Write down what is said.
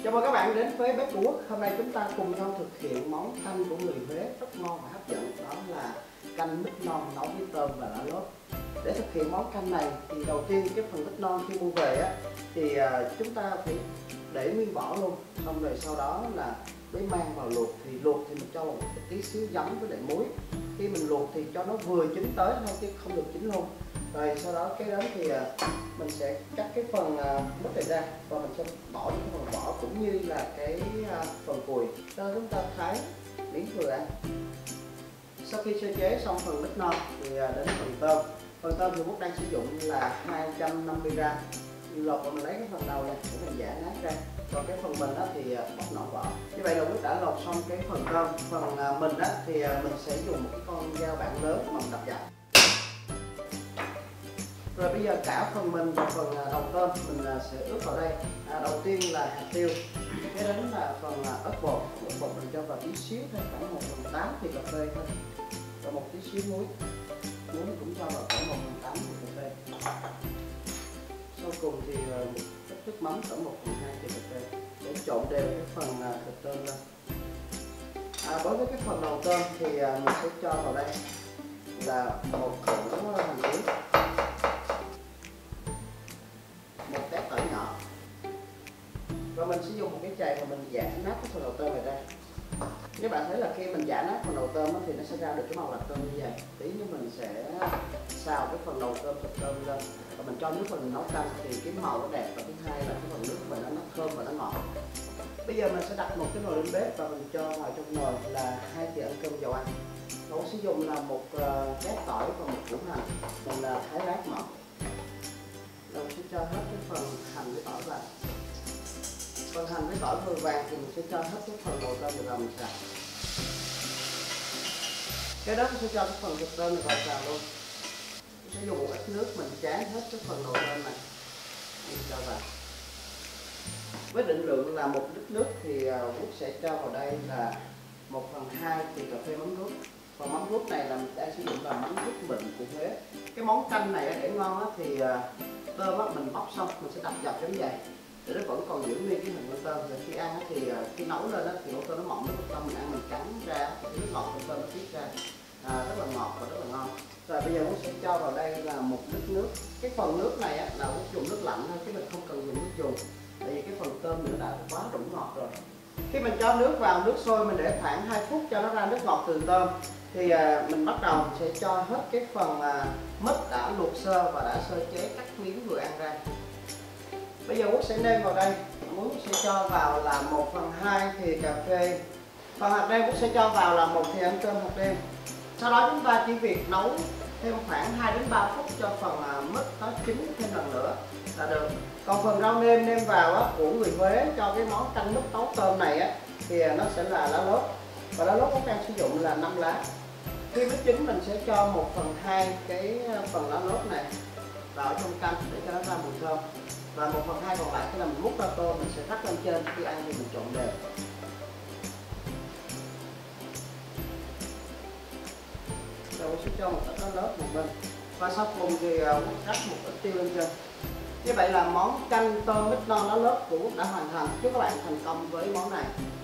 Chào mừng các bạn đến với Bếp của Quốc. Hôm nay chúng ta cùng nhau thực hiện món canh của người Huế rất ngon và hấp dẫn, đó là canh mít non nấu với tôm và lá lốt. Để thực hiện món canh này thì đầu tiên cái phần mít non khi mua về á thì chúng ta phải để nguyên vỏ luôn, xong rồi sau đó là mới mang vào luộc. Thì luộc thì mình cho một tí xíu giấm với lại muối. Khi mình luộc thì cho nó vừa chín tới thôi chứ không được chín luôn. Rồi sau đó cái đến thì mình sẽ cắt cái phần mít này ra và mình sẽ bỏ những cái phần vỏ cũng như là cái phần cùi cho chúng ta thái miếng vừa ăn. Sau khi sơ chế xong phần mít non thì đến phần tôm. Phần tôm thì Quốc đang sử dụng là 250g. Lột và mình lấy cái phần đầu này để mình giã nát ra, còn cái phần mình đó thì bóc nổi vỏ. Như vậy là Quốc đã lột xong cái phần tôm. Phần mình đó thì mình sẽ dùng một cái con dao bạn lớn mà mình đập dập. Rồi bây giờ cả phần mình và phần đầu tôm mình sẽ ướp vào đây. Đầu tiên là hạt tiêu, cái đến là phần ớt bột. Ớt bột mình cho vào tí xíu thôi, khoảng 1/8 thìa cà phê thôi. Và một tí xíu muối. Muối cũng cho vào khoảng 1/8 thìa cà phê. Sau cùng thì một ít nước mắm khoảng 1/2 thìa cà phê để trộn đều cái phần thịt tôm lên. Đối với cái phần đầu tôm thì mình sẽ cho vào đây là một củ hành tím, một tép tỏi nhỏ, và mình sẽ dùng một cái chày mà mình giã nát cái phần đầu tôm này ra. Các bạn thấy là khi mình giã nát phần đầu tôm thì nó sẽ ra được cái màu lạt tôm như vậy. Tí nữa mình sẽ xào cái phần đầu tôm, thịt tôm lên và mình cho nước vào mình nấu canh thì cái màu nó đẹp, và thứ hai là cái phần nước mình nó thơm và nó ngọt. Bây giờ mình sẽ đặt một cái nồi lên bếp và mình cho vào trong nồi là 2 thìa ăn cơm dầu ăn. Nấu sử dụng là một chát tỏi và một củ hành, mình thái lát mỏng. Rồi mình sẽ cho hết cái phần hành với tỏi vào. Phần hành với tỏi vừa vàng thì mình sẽ cho hết cái phần đầu tôm vào mình xào. Cái đó mình sẽ cho cái phần thịt tôm này vào xào luôn. Mình sẽ dùng một ít nước mình tráng hết cái phần đầu tôm này mình cho vào. Với định lượng là 1 lít nước thì Quốc sẽ cho vào đây là 1/2 thìa cà phê mắm ruốc. Còn mắm ruốc này là mình đang sử dụng là mắm ruốc mịn của Huế. Cái món canh này để ngon thì tôm mình bóc xong mình sẽ đập dập giống vậy để nó vẫn còn giữ nguyên cái hình của tôm. Rồi khi ăn thì khi nấu lên thì con tôm nó mỏng, cái tôm mình ăn mình cắn ra cái nước ngọt của tôm nó tiết ra, rất là ngọt và rất là ngon. Rồi bây giờ Quốc sẽ cho vào đây là 1 lít nước. Cái phần nước này là Quốc dùng nước lạnh thôi chứ mình không cần dùng nước dùng, tại vì cái phần tôm mình đã quá đủ ngọt rồi. Khi mình cho nước vào, nước sôi mình để khoảng 2 phút cho nó ra nước ngọt từ tôm thì mình bắt đầu sẽ cho hết cái phần mít đã luộc sơ và đã sơ chế cắt miếng vừa ăn ra. Bây giờ Quốc sẽ nêm vào đây. Quốc sẽ cho vào là 1/2 thìa cà phê. Phần hạt nêm Quốc sẽ cho vào là 1 thìa ăn cơm hạt nêm. Sau đó chúng ta chỉ việc nấu thêm khoảng 2 đến 3 phút cho phần mít nó chín thêm lần nữa là được. Còn phần rau nêm vào của người Huế cho cái món canh mít nấu tôm này thì nó sẽ là lá lốt, và lá lốt Quốc đang sử dụng là 5 lá. Khi mít chín mình sẽ cho 1/2 cái phần lá lốt này vào trong canh để cho nó ra mùi thơm, và 1/2 còn lại khi là mình múc ra tô mình sẽ rắc lên trên. Khi ăn thì mình trộn đều. Rồi mình sẽ cho một ít lá lốt một bên, và sau cùng thì rắc một ít tiêu lên trên. Như vậy là món canh tôm mít non lá lốt của Quốc đã hoàn thành. Chúc các bạn thành công với món này.